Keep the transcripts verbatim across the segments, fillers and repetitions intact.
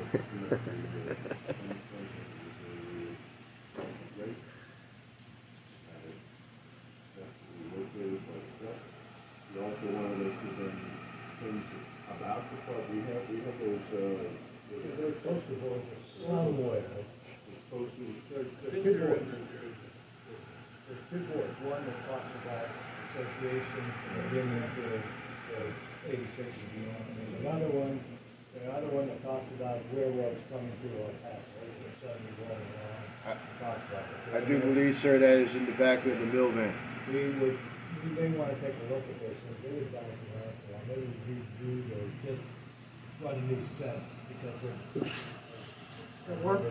also wanted us to then things about the club. We have we have those uh those poster boards somewhere. Those posters, there's there's two boards. There's two boards. One that talks about association and getting into the eighty-six and beyond. And there's another one, another one that talks about railroads coming through our path. Suddenly going along. Talks about it. I do believe, sir, that is in the back of the mill van. We would, we may want to take a look at this and get it down to that. Maybe redo those, just run a new set because they're. They're working.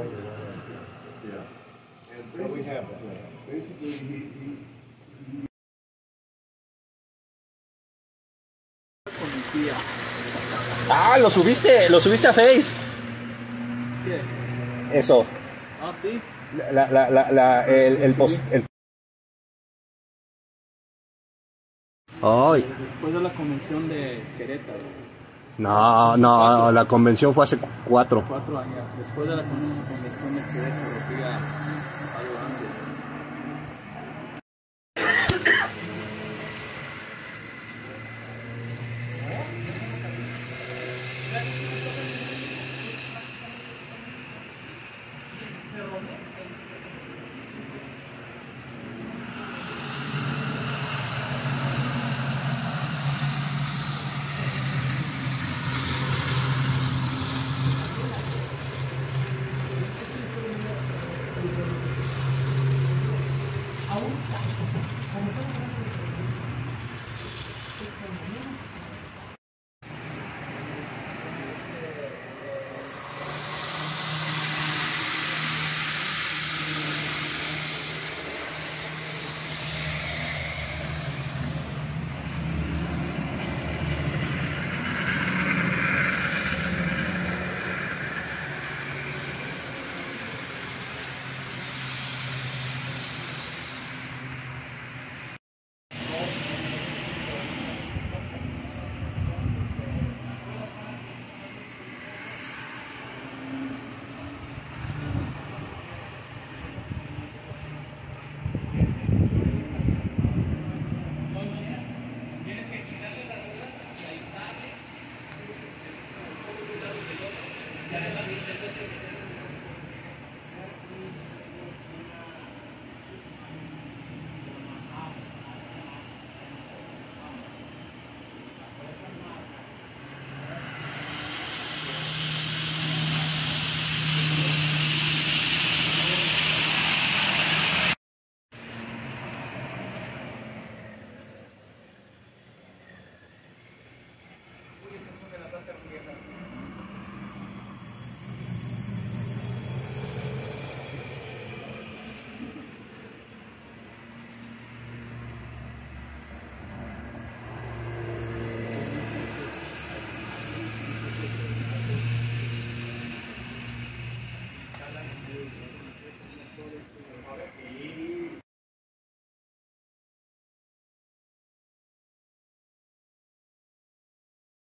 Yeah. And but we have that. Basically, he, he, he Ah, lo subiste, lo subiste a Face. ¿Qué? Eso. Ah, sí. La, la, la, la, el, el post. El... Ay. Después de la convención de Querétaro. No, no, la convención fue hace cuatro. Cuatro años. Después de la convención de Querétaro fui a